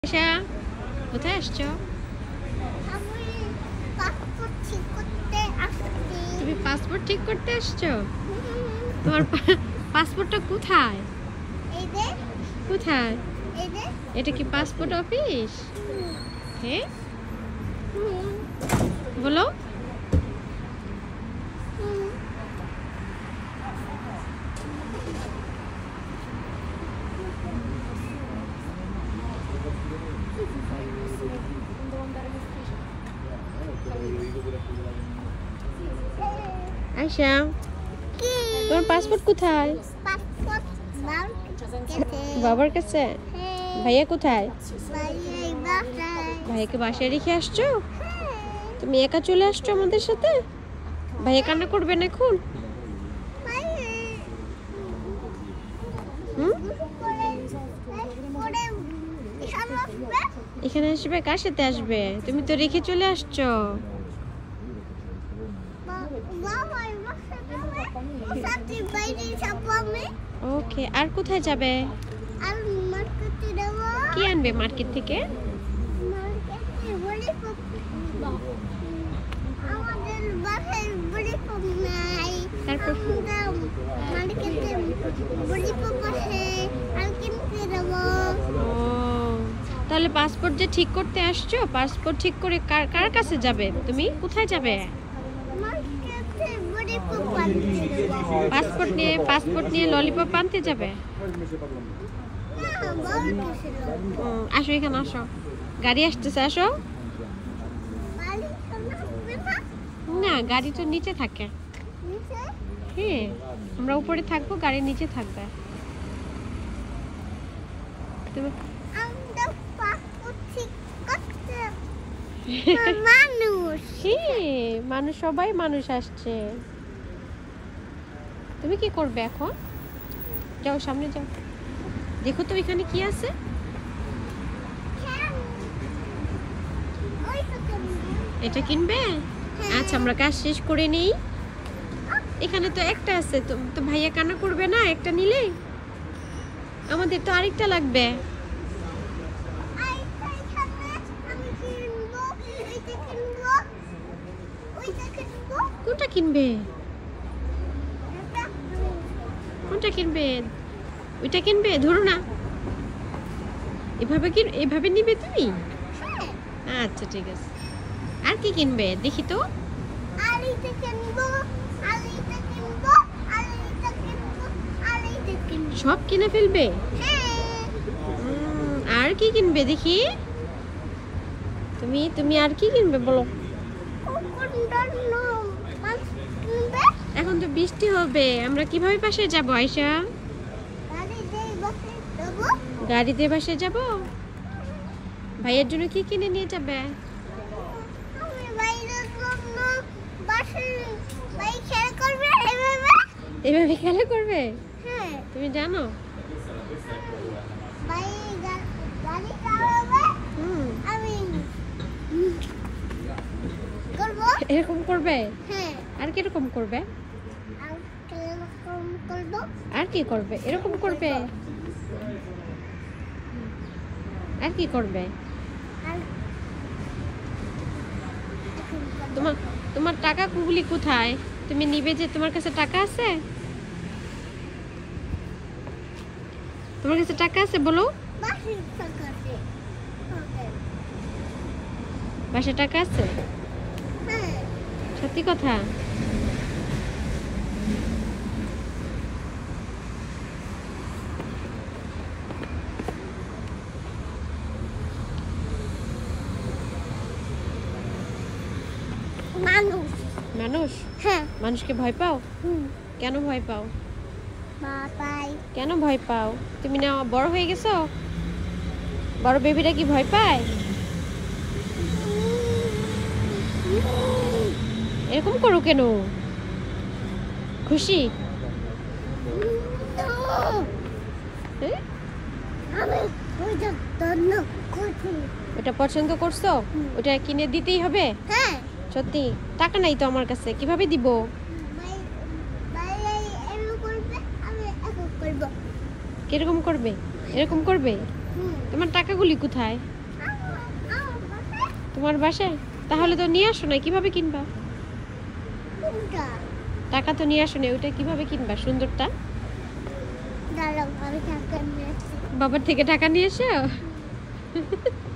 আয়েশা, কোথায় আসছো? তুমি পাসপোর্ট ঠিক করতে আসছো? তোমার পাসপোর্টটা কোথায়? কোথায়? এটা কি পাসপোর্ট অফিস? হ্যাঁ, বলো। আয়েশা, তোমার পাসপোর্ট কোথায়? বাবার কাছে? ভাইয়া কোথায়? ভাইয়াকে বাসায় রেখে আসছো? তুমি একা চলে আসছো আমাদের সাথে? ভাইয়া কান্না করবে না এখন? এখানে আসবে? কার সাথে আসবে? তুমি তো রেখে চলে আসছো। ওকে, আর কোথায় যাবে? কি আনবে মার্কেট থেকে? তাহলে পাসপোর্ট যে ঠিক করতে আসছো, পাসপোর্ট ঠিক করে কার কাছে যাবে? তুমি কোথায় যাবে? পাসপোর্ট নিয়ে ললিপপ আনতে যাবে? আসো, এখানে আসো, গাড়ি আসতেছে, আসো। না, গাড়ি তো নিচে থাকে। হ্যাঁ, আমরা উপরে থাকবো, গাড়ি নিচে থাকবে। তুমি মানুষ, সবাই মানুষ আসছে। তুমি কি করবে এখন? যাও, সামনে যাও, দেখো তো এখানে কি আছে। এটা কিনবে? আচ্ছা, আমরা কাজ শেষ করে নেই। এখানে তো একটা আছে, তো ভাইয়া কান্না করবে না একটা নিলে? আমাদের তো আরেকটা লাগবে। কোনটা কিনবে? কোনটা কিনবে? ওইটা কিনবে? ধরো না, এভাবে নিবে তুমি? আচ্ছা, ঠিক আছে। আর কি কিনবে দেখি তো? সব কিনে ফেলবে? আর কি কিনবে দেখি? তুমি আর কি কিনবে বলো? এখন তো বৃষ্টি হবে, আমরা কিভাবে বাসায় যাব আয়েশা? গাড়িতে বাসায় যাব? ভাইয়ের জন্য কি কিনে নিয়ে যাবে? এভাবে খেলা করবে? তুমি জানো? এরকম করবে? আর কিরকম করবে? আর কি করবে? এরকম করবে? আর কি করবে? তোমার টাকাগুলি কোথায়? তুমি নিবে যে, তোমার কাছে টাকা আছে? তোমার কাছে টাকা আছে বলো? বাসায় টাকা আছে? সত্যি কথা? মানুষ? মানুষকে ভয় পাও? কেন ভয় পাও? কেন ভয় পাও? তুমি না বড় হয়ে গেছো? বড় বেবিরা কি ভয় পায়? এরকম করো কেন? খুশি? ওটা পছন্দ করছো? ওটা কিনে দিতেই হবে? সত্যি? টাকা নাই তো আমার কাছে, কিভাবে দিব? কিরকম করবে? এরকম করবে? তোমার টাকাগুলি কোথায়? তোমার বাসায়? তাহলে তো নিয়ে আসো না, কিভাবে কিনবা? টাকা তো নিয়ে আসো না, ওইটা কিভাবে কিনবা সুন্দরটা? বাবার থেকে টাকা নিয়ে এসো।